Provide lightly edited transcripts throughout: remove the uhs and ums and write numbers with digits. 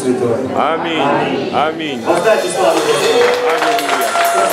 Святой. Аминь. Аминь. Воздайте славу Господу. Аллилуйя.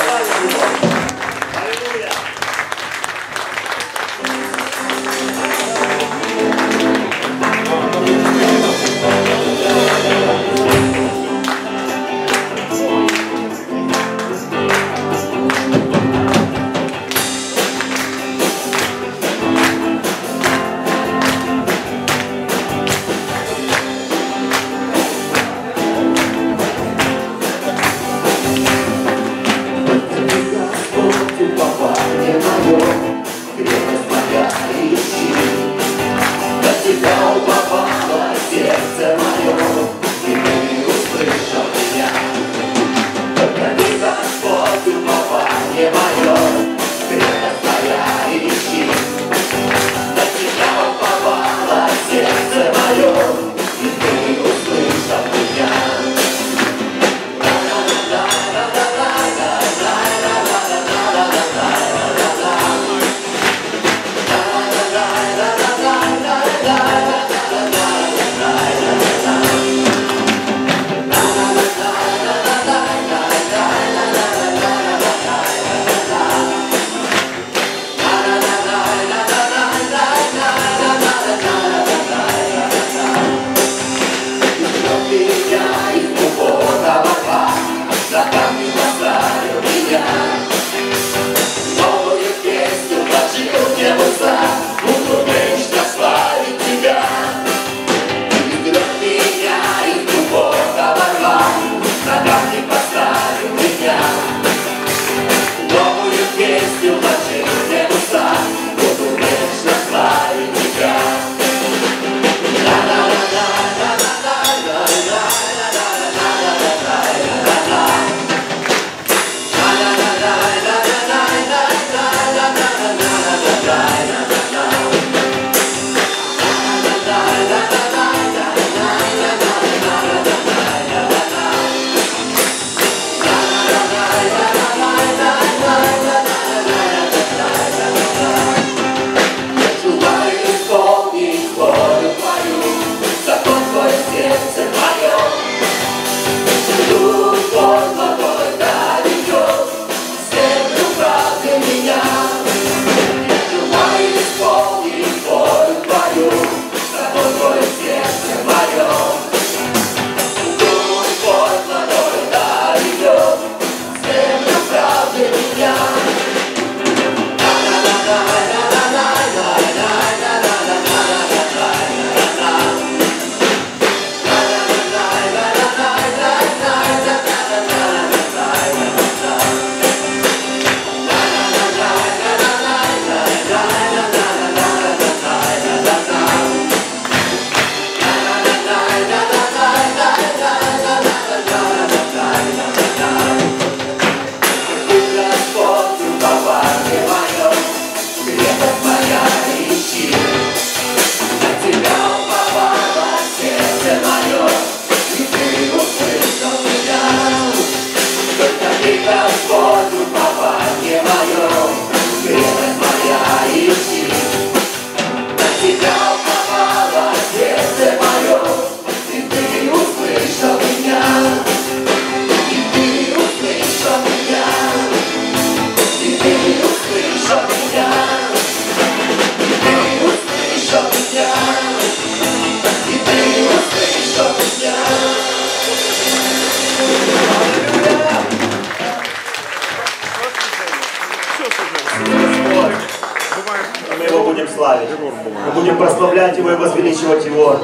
Мы Его будем славить. Мы будем прославлять Его и возвеличивать Его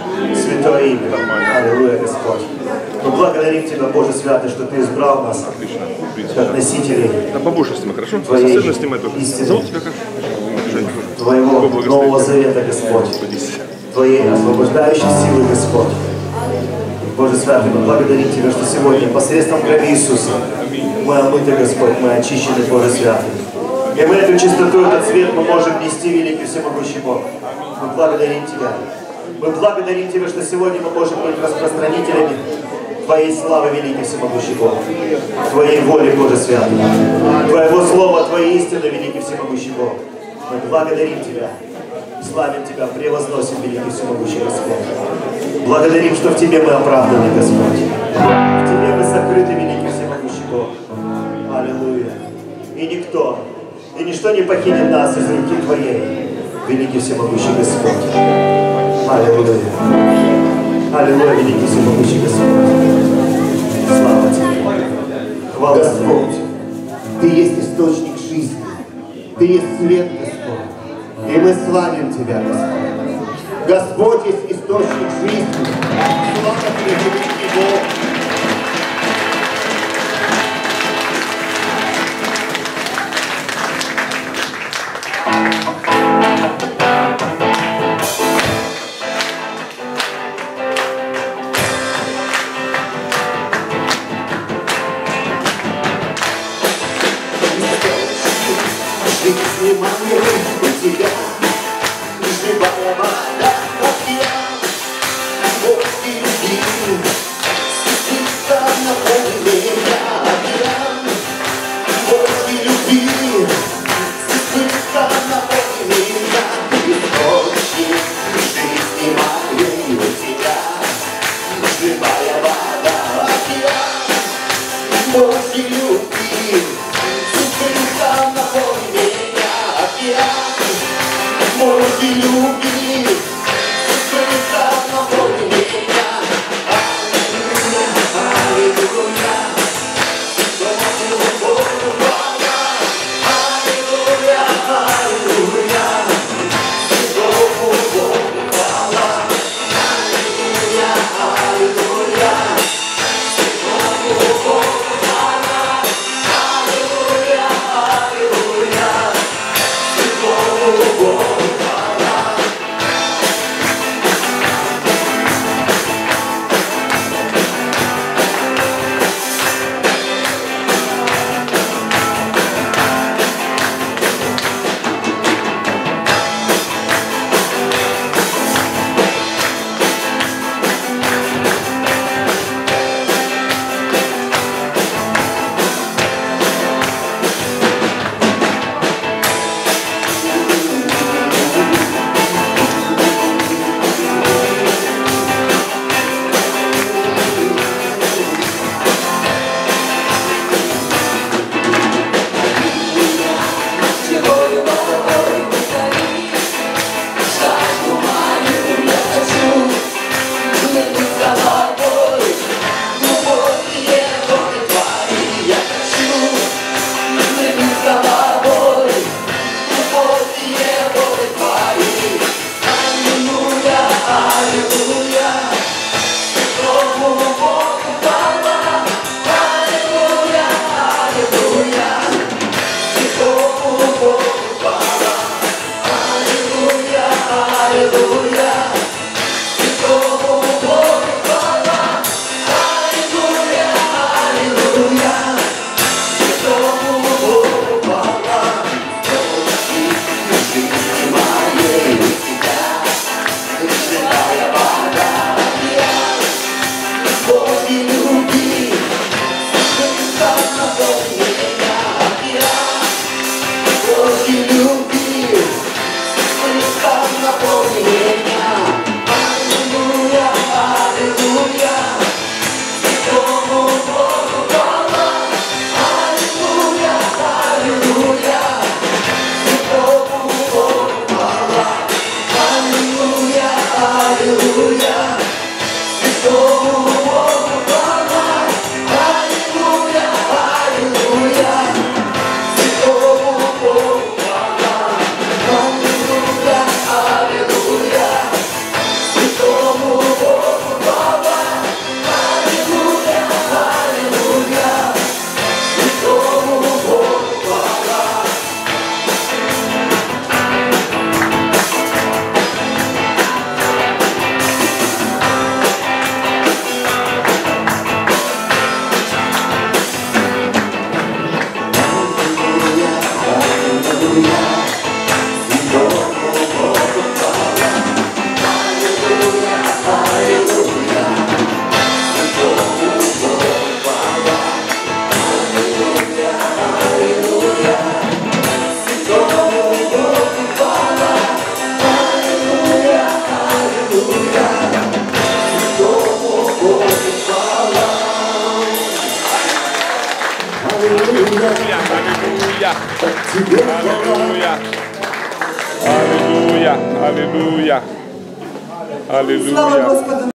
святое имя. Аллилуйя, Господь. Мы благодарим Тебя, Боже Святый, что Ты избрал нас как носителей Твоей истины, Твоего Нового Завета, Господь, Твоей освобождающей силы, Господь. Боже Святый, мы благодарим Тебя, что сегодня посредством крови Иисуса мы омыты, Господь, мы очищены, Боже Святый. И мы эту чистоту, этот свет мы можем нести, великий всемогущий Бог. Мы благодарим Тебя. Мы благодарим Тебя, что сегодня мы можем быть распространителями Твоей славы, великий всемогущий Бог. Твоей воли, Боже Святый. Твоего слова, Твоей истины, великий всемогущий Бог. Мы благодарим Тебя. славим Тебя, превозносим, великий всемогущий Господь. Благодарим, что в Тебе мы оправданы, Господь. В Тебе мы сокрыты, великий всемогущий Бог. Аллилуйя. И никто, и ничто не покинет нас из руки Твоей, великий всемогущий Господь. Аллилуйя. Аллилуйя, великий всемогущий Господь. Слава Тебе. Хвала Господь, Ты есть источник жизни, Ты есть свет, Господь, и мы славим Тебя, Господь. Господь есть источник жизни. Слава Тебе, великий Бог. Жизни моей у Тебя живая вода, океан, Бог и любви, стыдится на поле океан, Бог и любви, стыдится на поле источник жизни моей у Тебя живая вода, океан, Бог и любви, стыдится на поле Божьи любви, скрыта на поле меня. Аллилуйя, аллилуйя, аллилуйя, Богу Богу хвала. Аллилуйя, аллилуйя, Богу Богу хвала. Аллилуйя. Аллилуйя. Аллилуйя. Слава Господу.